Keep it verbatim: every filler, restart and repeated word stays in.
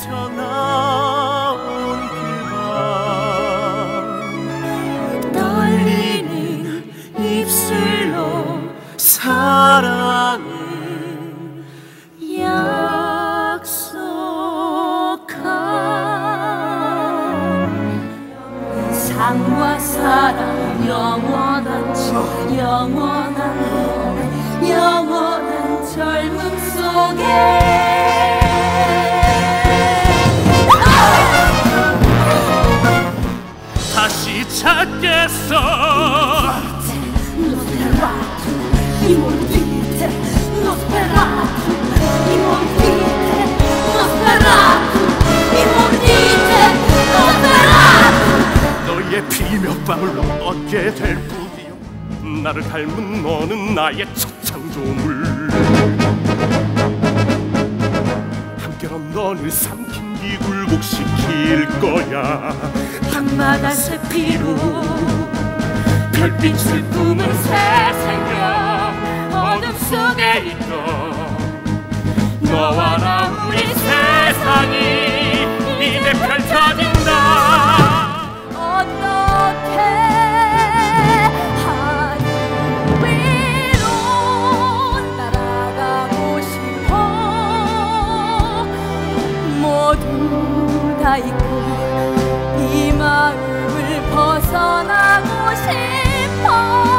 나온 그밤 떨리는 입술로 사랑을 약속한 상과 사랑 영원한 저 영원한 너 영원한 젊음 속에 다시 찾겠어 노스페라투 이 몰디테 노스페라투 이 몰디테 노스페라투 이 몰디테 노스페라투 너의 피몇방울로 얻게 될 뿐이요 나를 닮은 너는 나의 첫 창조물 함께로 너를 삼킨 뒤 굴복시킬 거야 밤마다 새피로 별빛을 뿜은 새 생명 어둠 속에 있던 너와 나 우리 세상이 이제 펼쳐진다 어떻게 하늘 위로 날아가고 싶어 모두 다 잊고 이 마음을 벗어나고 싶어